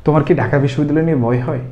তোমার কি ঢাকা বিশ্ববিদ্যালয় নিয়ে ভয় হয়?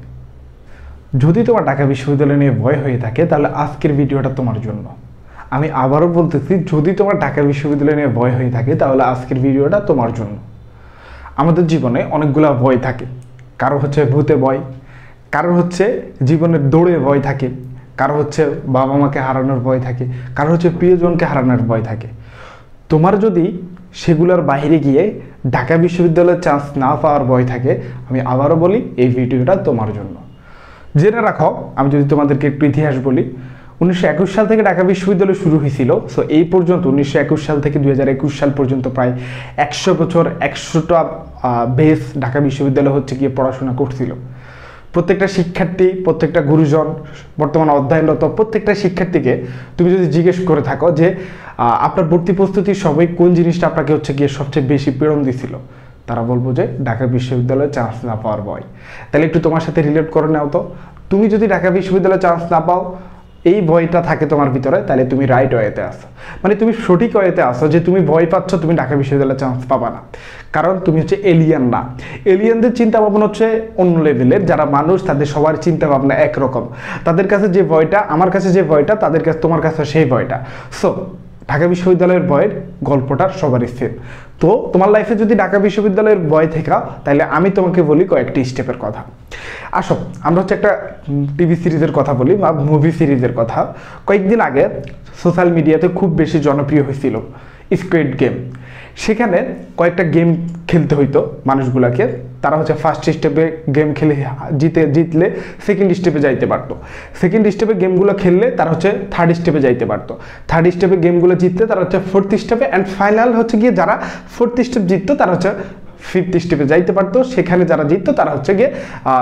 যদি তোমার ঢাকা বিশ্ববিদ্যালয় নিয়ে ভয় হয়ে থাকে তাহলে আজকের ভিডিওটা তোমার জন্য। আমি আবারও বলতেছি, যদি তোমার ঢাকা বিশ্ববিদ্যালয় নিয়ে ভয় হয়ে থাকে তাহলে আজকের ভিডিওটা তোমার জন্য। আমাদের জীবনে অনেকগুলো ভয় থাকে। কারো হচ্ছে ভূতে ভয়, কারো হচ্ছে জীবনের দৌড়ে ভয় থাকে, কারো হচ্ছে বাবা মাকে হারানোর ভয় থাকে, কারো হচ্ছে প্রিয়জনকে হারানোর ভয় থাকে। তোমার যদি সেগুলোর বাইরে গিয়ে ঢাকা বিশ্ববিদ্যালয়ের চান্স না পাওয়ার ভয় থাকে, আমি আবারও বলি এই ভিডিওটা তোমার জন্য। জেনে রাখো, আমি যদি তোমাদেরকে একটু ইতিহাস বলি, 1921 সাল থেকে ঢাকা বিশ্ববিদ্যালয় শুরু হয়েছিল। সো এই পর্যন্ত 1921 সাল থেকে 2021 সাল পর্যন্ত প্রায় 100 বছর 100টা বেস ঢাকা বিশ্ববিদ্যালয় হচ্ছে গিয়ে পড়াশোনা করছিল। প্রত্যেকটা শিক্ষার্থী, প্রত্যেকটা গুরুজন, বর্তমানে অধ্যয়নরত প্রত্যেকটা শিক্ষার্থীকে তুমি যদি জিজ্ঞেস করে থাকো যে আপনার ভর্তি প্রস্তুতির সময় কোন জিনিসটা আপনাকে হচ্ছে গিয়ে সবচেয়ে বেশি পীড়ন দিছিল, তারা বলবো যে ঢাকা বিশ্ববিদ্যালয়ে চান্স না পাওয়ার ভয়। তাহলে একটু তোমার সাথে রিলেট করে নাও তো, তুমি যদি ঢাকা বিশ্ববিদ্যালয়ে চান্স না পাও, এই ভয়টা থাকে তোমার ভিতরে, তাহলে তুমি রাইট ওয়েতে আসো, মানে তুমি সঠিক ওয়েতে আসো যে তুমি ভয় পাচ্ছ তুমি ঢাকা বিশ্ববিদ্যালয়ে চান্স পাবা না। কারণ তুমি হচ্ছে এলিয়ান না। এলিয়ানদের চিন্তা ভাবনা হচ্ছে অন্য লেভেলের। যারা মানুষ তাদের সবার চিন্তা ভাবনা একরকম। তাদের কাছে যে ভয়টা, আমার কাছে যে ভয়টা, তাদের কাছে তোমার কাছে সেই ভয়টা। সো ঢাকা বিশ্ববিদ্যালয়ের ভয়ের গল্পটা সবারই সেম। তো তোমার লাইফে যদি ঢাকা বিশ্ববিদ্যালয়ের ভয় থেকে, তাহলে আমি তোমাকে বলি কয়েকটি স্টেপের কথা। আসো আমরা হচ্ছে একটা টিভি সিরিজের কথা বলি বা মুভি সিরিজের কথা। কয়েকদিন আগে সোশ্যাল মিডিয়াতে খুব বেশি জনপ্রিয় হয়েছিল স্কুইড গেম। সেখানে কয়েকটা গেম খেলতে হইতো মানুষগুলোকে। তারা হচ্ছে ফার্স্ট স্টেপে গেম খেলে জিতলে সেকেন্ড স্টেপে যাইতে পারতো। সেকেন্ড স্টেপে গেমগুলো খেললে তারা হচ্ছে থার্ড স্টেপে যাইতে পারতো। থার্ড স্টেপে গেমগুলো জিতলে তারা হচ্ছে ফোর্থ স্টেপে, অ্যান্ড ফাইনাল হচ্ছে গিয়ে যারা ফোর্থ স্টেপ জিততো তারা হচ্ছে ফিফথ স্টেপে যাইতে পারতো। সেখানে যারা জিততো তারা হচ্ছে গিয়ে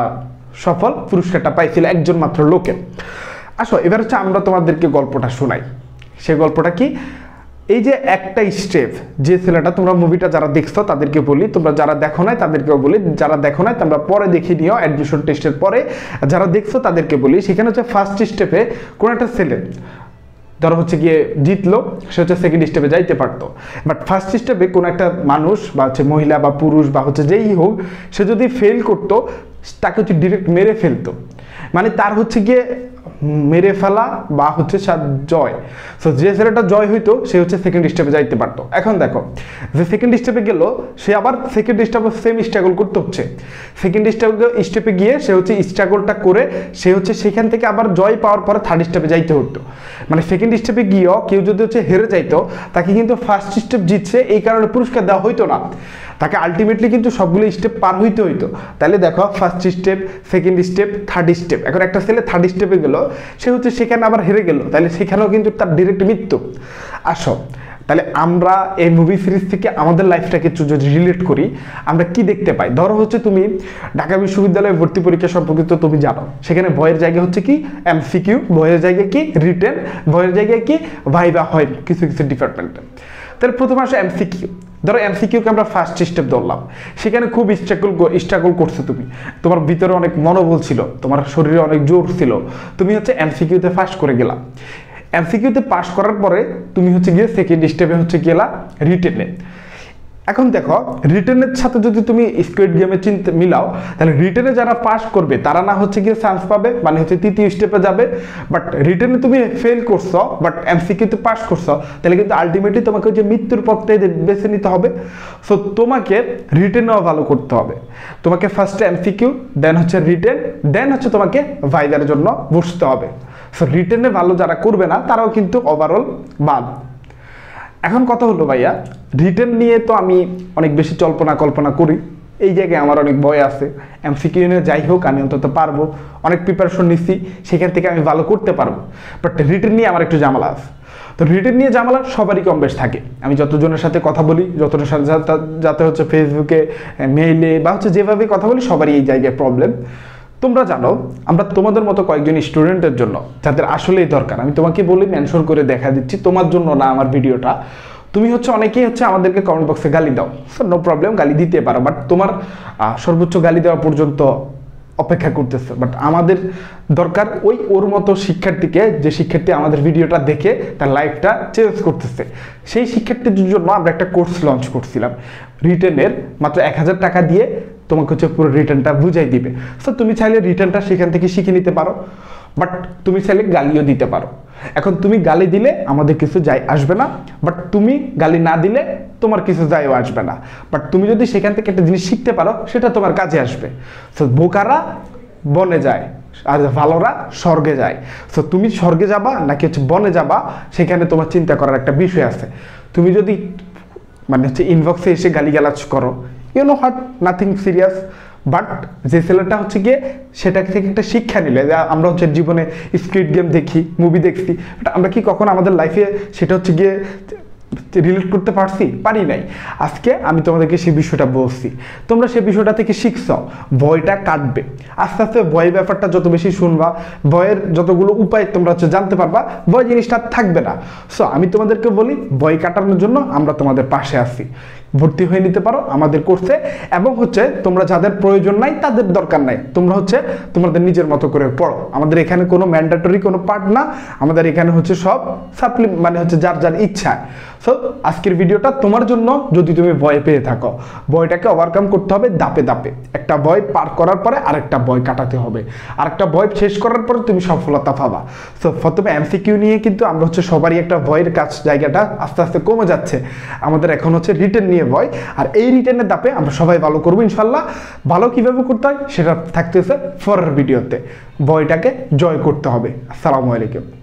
সফল পুরস্কারটা পাইছিল একজন মাত্র লোকে। আসো এবার হচ্ছে আমরা তোমাদেরকে গল্পটা শোনাই। সেই গল্পটা কি? এই যে একটা স্টেপ, যে ছেলেটা, তোমরা মুভিটা যারা দেখছো তাদেরকে বলি, তোমরা যারা দেখো নাই তাদেরকেও বলি, যারা দেখো নাই তোমরা পরে দেখে নিও অ্যাডমিশন টেস্টের পরে। যারা দেখছো তাদেরকে বলি, সেখানে হচ্ছে ফার্স্ট স্টেপে কোনো একটা ছেলে ধরো হচ্ছে গিয়ে জিতলো, সে হচ্ছে সেকেন্ড স্টেপে যাইতে পারতো। বাট ফার্স্ট স্টেপে কোনো একটা মানুষ বা হচ্ছে মহিলা বা পুরুষ বা হচ্ছে যেই হোক, সে যদি ফেল করতো তাকে হচ্ছে ডিরেক্ট মেরে ফেলতো। মানে তার হচ্ছে গিয়ে মেরে ফেলা বা হচ্ছে জয়। সো যে ছেলেটা জয় হইতো সে হচ্ছে সেকেন্ড স্টেপে যাইতে পারতো। এখন দেখো, যে সেকেন্ড স্টেপে গেল সে আবার সেকেন্ড স্টেপে সেম স্ট্রাগল করতে হচ্ছে। সেকেন্ড স্টেপে গিয়ে সে হচ্ছে স্ট্রাগলটা করে সে হচ্ছে সেখান থেকে আবার জয় পাওয়ার পরে থার্ড স্টেপে যাইতে হতো। মানে সেকেন্ড স্টেপে গিয়েও কেউ যদি হচ্ছে হেরে যাইতো, তাকে কিন্তু ফার্স্ট স্টেপ জিতছে এই কারণে পুরস্কার দেওয়া হইতো না, তাকে আলটিমেটলি কিন্তু সবগুলো স্টেপ পার হইতে হইতো। তাহলে দেখো, first step, second step, third step. এখন একটা ছেলে থার্ড স্টেপে গেল, সে হচ্ছে সেখানে আবার হেরে গেল, তাহলে সেখানেও কিন্তু তার ডিরেক্ট মৃত্যু। আসো তাহলে আমরা এই মুভি সিরিজ থেকে আমাদের লাইফটাকে যদি রিলেট করি, আমরা কি দেখতে পাই? ধরো হচ্ছে তুমি ঢাকা বিশ্ববিদ্যালয়ে ভর্তি পরীক্ষা সম্পর্কিত তুমি জানো, সেখানে ভয়ের জায়গা হচ্ছে কি এমসিকিউ, ভয়ের জায়গায় কি রিটেন, ভয়ের জায়গায় কি ভাইবা হয় কিছু কিছু ডিপার্টমেন্টে। তাহলে প্রথমে আসে এমসিকিউ। ধরো এমসিকিউকে আমরা ফার্স্ট স্টেপ ধরলাম, সেখানে খুব স্ট্রাগল করছো তুমি, তোমার ভিতরে অনেক মনোবল ছিল, তোমার শরীরে অনেক জোর ছিল, তুমি হচ্ছে এমসিকিউতে পাস করে গেলা। এমসিকিউতে পাস করার পরে তুমি হচ্ছে গিয়ে সেকেন্ড স্টেপে হচ্ছে গেলা রিটেনে। এখন দেখো, রিটেনের সাথে যদি তুমি স্কুইড গেমে চিন্তা মিলাও, তাহলে রিটেনে যারা পাস করবে তারা না হচ্ছে গিয়ে চান্স পাবে, মানে হচ্ছে তৃতীয় স্টেপে যাবে। বাট রিটেনে তুমি ফেল করছো বাট এমসিকিউতে পাস করছো, তাহলে কিন্তু আলটিমেটলি তোমাকে যে মৃত্যুর পথটাই বেছে নিতে হবে। সো তোমাকে রিটেনেও ভালো করতে হবে। তোমাকে ফার্স্টে এমসিকিউ, দেন হচ্ছে রিটেন, দেন হচ্ছে তোমাকে ভাইভার জন্য বসতে হবে। সো রিটেনে ভালো যারা করবে না তারাও কিন্তু ওভারঅল বাদ। এখন কথা হলো ভাইয়া, রিটেন নিয়ে তো আমি অনেক বেশি কল্পনা করি, এই জায়গায় আমার অনেক ভয় আছে। এমসিকিউ নিয়ে যাই হোক আমি অন্তত পারবো, অনেক প্রিপারেশন নিচ্ছি, সেখান থেকে আমি ভালো করতে পারবো। বাট রিটেন নিয়ে আমার একটু ঝামেলা আছে। তো রিটেন নিয়ে ঝামেলা সবারই কম বেশ থাকে। আমি যতজনের সাথে কথা বলি, যতজনের সাথে যাতে হচ্ছে ফেসবুকে, মেইলে বা হচ্ছে যেভাবে কথা বলি, সবারই এই জায়গায় প্রবলেম। তোমরা জানো, আমরা তোমাদের মতো কয়েকজন স্টুডেন্টের জন্য যাদের আসলেই দরকার, আমি তোমাকে বলি মেনশন করে দেখা দিচ্ছি, তোমার জন্য না আমার ভিডিওটা। তুমি হচ্ছে অনেকেই হচ্ছে আমাদেরকে কমেন্ট বক্সে গালি দাও, সো নো প্রবলেম, গালি দিতে পারো, বাট তোমার সর্বোচ্চ গালি দেওয়া পর্যন্ত অপেক্ষা করতেছে। বাট আমাদের দরকার ওর মতো শিক্ষার্থীকে, যে শিক্ষার্থী আমাদের ভিডিওটা দেখে তার লাইফটা চেঞ্জ করতেছে। সেই শিক্ষার্থীদের জন্য আমরা একটা কোর্স লঞ্চ করছিলাম রিটেনের, মাত্র 1000 টাকা দিয়ে তোমাকে হচ্ছে পুরো রিটার্নটা বুঝাই দিবে। সো তুমি চাইলে রিটার্নটা সেখান থেকে শিখে নিতে পারো, বাট তুমি চাইলে গালিও দিতে পারো। এখন তুমি গালি দিলে আমাদের কিছু যায় আসবে না, বাট তুমি গালি না দিলে তোমার কিছু যায়ও আসবে না। বাট তুমি যদি সেখান থেকে একটা জিনিস শিখতে পারো সেটা তোমার কাজে আসবে। সো বোকারা বনে যায় আর ভালোরা স্বর্গে যায়। সো তুমি স্বর্গে যাবা নাকি হচ্ছে বনে যাবা, সেখানে তোমার চিন্তা করার একটা বিষয় আছে। তুমি যদি মানে হচ্ছে ইনবক্সে এসে গালিগালাজ করো, you know what, nothing serious. But যে ছেলেটা হচ্ছে গিয়ে সেটা থেকে একটা শিক্ষা নিলে, আমরা হচ্ছে জীবনে স্ক্রিপ্ট গেম দেখি, মুভি দেখছি, আমরা কি কখনো আমাদের লাইফে সেটা হচ্ছে গিয়ে রিলেট করতে পারি নাই। আজকে আমি তোমাদেরকে সেই বিষয়টা বলছি, তোমরা সেই বিষয়টা থেকে শিখছ, ভয়টা কাটবে। আস্তে আস্তে ভয় ব্যাপারটা যত বেশি শুনবা, ভয়ের যতগুলো উপায় তোমরা হচ্ছে জানতে পারবা, ভয় জিনিসটা থাকবে না। সো আমি তোমাদেরকে বলি, ভয় কাটানোর জন্য আমরা তোমাদের পাশে আছি। ভর্তি হয়ে নিতে পারো আমাদের কোর্সে, এবং হচ্ছে তোমরা যাদের প্রয়োজন নাই তাদের দরকার নাই, তোমরা হচ্ছে তোমাদের নিজের মতো করে পড়ো। আমাদের এখানে কোনো ম্যান্ডেটরি কোনো পার্ট না, আমাদের এখানে হচ্ছে সব মানে হচ্ছে যার যার ইচ্ছা। সো আজকের ভিডিওটা তোমার জন্য, যদি তুমি ভয় পেয়ে থাকো, ভয়টাকে ওভারকাম করতে হবে ধাপে ধাপে। একটা ভয় পার করার পরে আরেকটা ভয় কাটাতে হবে, আরেকটা ভয় শেষ করার পরে তুমি সফলতা পাবা। সো প্রথমে এমসিকিউ নিয়ে কিন্তু আমরা হচ্ছে সবারই একটা ভয়ের কাজ জায়গাটা আস্তে আস্তে কমে যাচ্ছে। আমাদের এখন হচ্ছে রিটেন নিয়ে ভয়, আর এই রিটেনের ধাপে আমরা সবাই ভালো করবো ইনশাল্লাহ। ভালো কিভাবে করতে হয় সেটা থাকতেছে পরের ভিডিওতে। ভয়টাকে জয় করতে হবে। আসসালামু আলাইকুম।